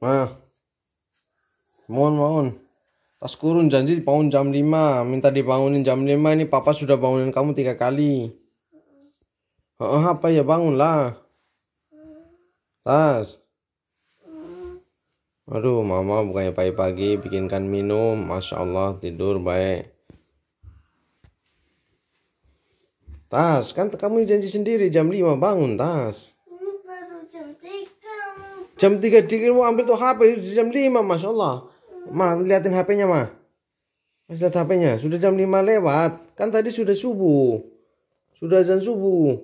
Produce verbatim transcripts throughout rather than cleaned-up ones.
Mah, mohon mohon. Tas kurun janji bangun jam lima. Minta dibangunin jam lima ini papa sudah bangunin kamu tiga kali. Oh, apa ya bangunlah. Tas. Aduh, mama bukannya pagi-pagi bikinkan minum. Masya Allah tidur baik. Tas, kan kamu janji sendiri jam lima bangun, Tas. Ini baru jam tiga. Jam tiga dikit mau ambil tuh H P jam lima, Masya Allah. Ma, liatin H P-nya, Ma. Mas lihat H P-nya, sudah jam lima lewat. Kan tadi sudah subuh. Sudah azan subuh.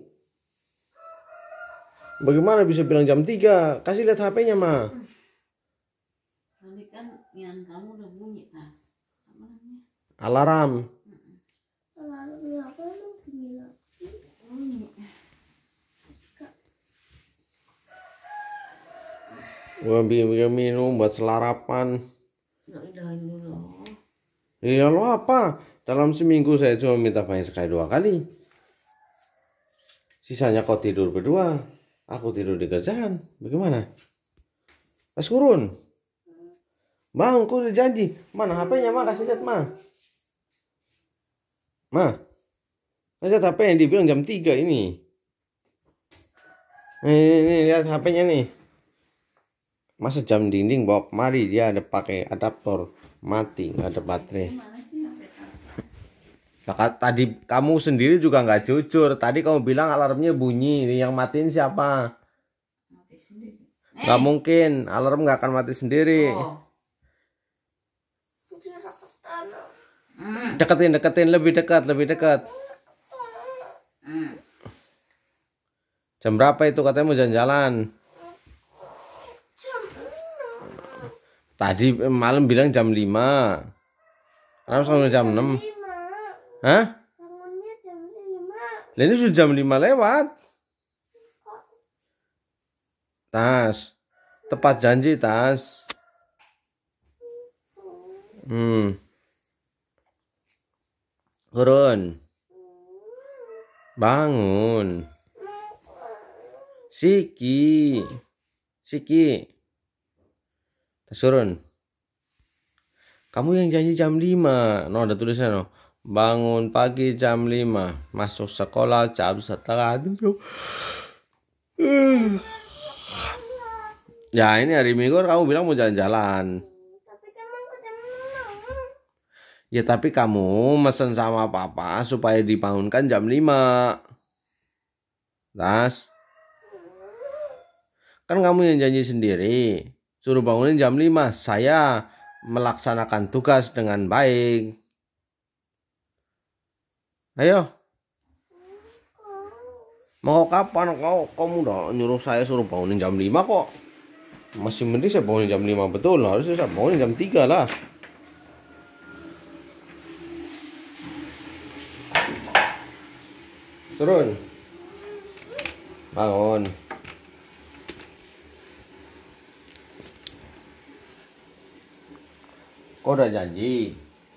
Bagaimana bisa bilang jam tiga? Kasih lihat H P-nya, Ma. Tadi kan yang kamu udah bunyi, Tas. Apa namanya? Alarm. Alarmnya apa emang bunyi lagi? Bunyi. Gua bikin minum buat selarapan. Nggak udahin dulu. Ya lo apa? Dalam seminggu saya cuma minta banyak sekali dua kali. Sisanya kau tidur berdua. Aku tidur di kerjaan. Bagaimana? Tas kurun. Bang, kau udah janji. Mana H P-nya, Ma? Kasih lihat, Ma. Ma. Lihat H P yang dibilang jam tiga ini. Nih, nih, nih lihat H P-nya nih. Masa jam dinding bawa kemari, dia ada pakai adaptor, mati nggak ada baterai. Gimana sih sampai Tas? Nah, tadi kamu sendiri juga nggak jujur. Tadi kamu bilang alarmnya bunyi, yang matiin siapa? Mati sendiri. Nggak mungkin, alarm nggak akan mati sendiri. Oh. Jarak ke tanah. Hmm. Deketin, deketin lebih dekat, lebih dekat. Hmm. Jam berapa itu katanya mau jalan-jalan? Jam enam. Tadi malam bilang jam lima. Kenapa sampai jam enam? Lima. Hah? Bangunnya jam lima. Lah ini sudah jam lima lewat. Tas. Tepat janji, Tas. Hmm. Kurun. Bangun. Siki. Siki. Tas turun. Kamu yang janji jam lima. No, ada tulisan no. Bangun pagi jam lima. Masuk sekolah jam setengah tujuh. Ya ini hari Minggu kamu bilang mau jalan-jalan. Tapi kan aku jam enam. Ya tapi kamu mesen sama papa supaya dibangunkan jam lima. Tas. Kan kamu yang janji sendiri. Suruh bangunin jam lima. Saya melaksanakan tugas dengan baik. Ayo. Mau kapan kau? Kamu udah nyuruh saya suruh bangunin jam lima kok. Masih mending saya bangunin jam lima betul. Harusnya saya bangunin jam tiga lah. Turun. Bangun. Kau udah janji.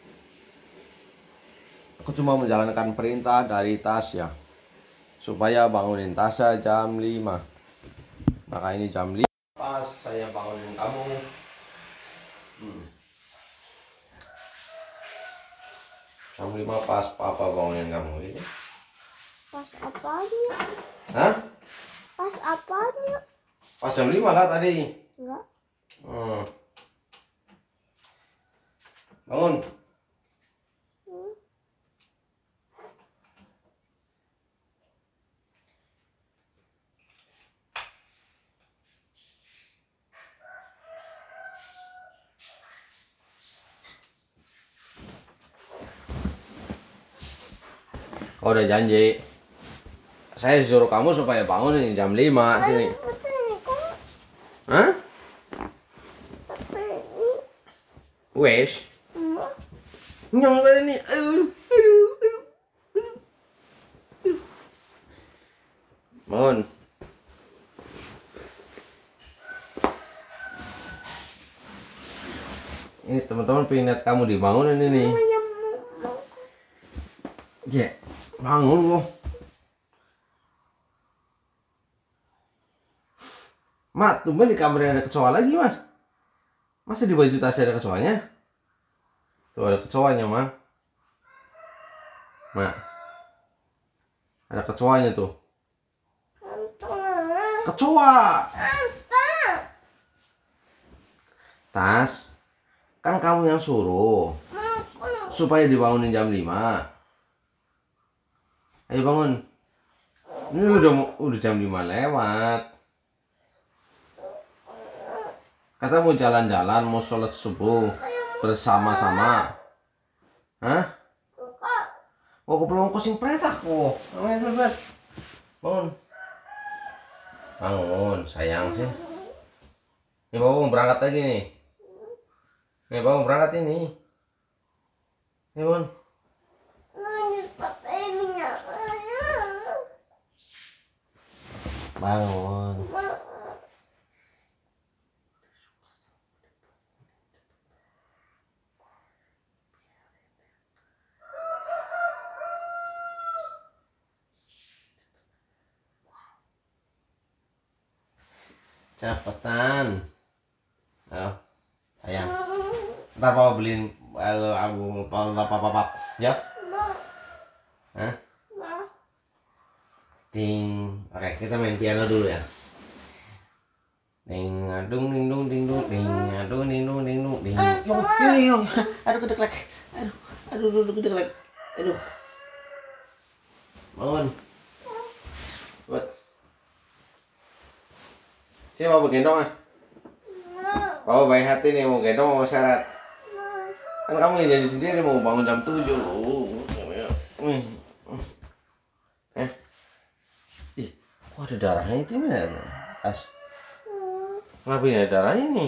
Aku cuma menjalankan perintah dari Tasya. Supaya bangunin Tasya jam lima. Maka ini jam lima. Pas saya bangunin kamu. Hmm. Jam lima pas papa bangunin kamu. Gitu. Pas apanya? Hah? Pas apanya? Pas jam lima lah tadi. Enggak. Hmm. Bangun. Hmm. Kau udah janji. Saya suruh kamu supaya bangunin jam lima sini. Tapi ini kok. Hah? Tapi ini. Wes. Enggak. Nyala ini. Aduh, aduh, aduh, aduh, aduh. Bangun. Ini teman-teman pengen lihat kamu dibangunin ini. Ya, bangun loh. Mak, tumben di kamarnya ada kecoa lagi, Mas. Masa di baju Tasya ada kecoanya? Tuh ada kecoanya, Mak. Mak. Ada kecoanya tuh. Kecoa. Tas. Kan kamu yang suruh. Supaya dibangunin jam lima. Ayo bangun. Ini udah udah jam lima lewat. Kata mau jalan-jalan, mau sholat subuh bersama-sama. Hah? Oh, aku belum kucing petak kok. Bangun. Bangun, sayang sih. Ini bawa berangkat lagi nih. Nih bawa berangkat ini. Nih bangun. Bangun. Cepetan. Ayo, sayang. Ntar papa beliin kalau aku papa papa ya. Hah? Ding. Oke, kita main piano dulu ya. Ding, adung, ding, dung, ding, dung, ding, adung, ding, dung, ding, dung, ding. Yong, yong, yong. Aduh, kedeklek. Aduh, aduh, aduh, kedeklek. Aduh. Bangun. Buat. Sini mau gendong ah. Papa baik hati nih mau gendong mau syarat. Kan kamu yang janji sendiri mau bangun jam tujuh. Eh. Ih, kok ada darahnya itu mana? As. Kenapa ini ada darahnya nih?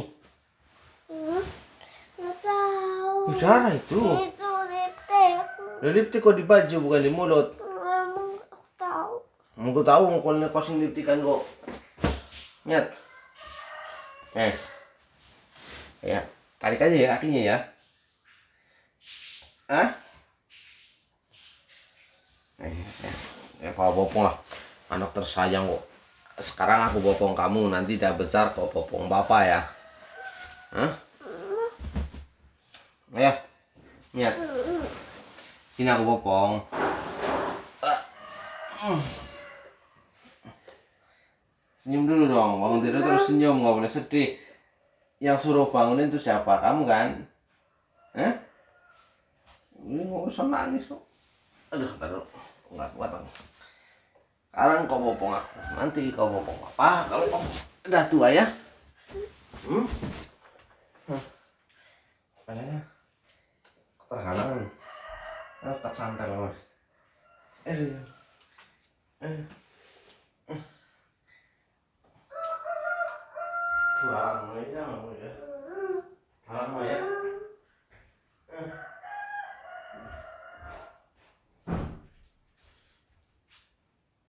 Nggak tahu. Darah itu. Itu lipstick. Lipstick kok di baju bukan di mulut. Emang aku tahu. Mau tahu mau kalau kosong lipstikan kok. Nyat. Eh. Ya, tarik aja ya kakinya ya. Hah? Eh, ya, ya kalau bopong lah. Anak tersayang kok. Sekarang aku bopong kamu, nanti udah besar kok bopong bapak ya. Hah? Ayo, niat. Sini aku bopong. Senyum dulu dong, bangun tidur terus senyum, nggak boleh sedih. Yang suruh bangunin itu siapa? Kamu kan? Hah? Ini nggak usah nangis kok. Aduh, taruh nggak kuat aku. Sekarang kau bopong aku, nanti kau bopong apa? Kalau kau udah tua ya? Hmm? Kayaknya terhalang. Ah, tak santai loh. Eh, eh, eh. Halang aja, ya. Halang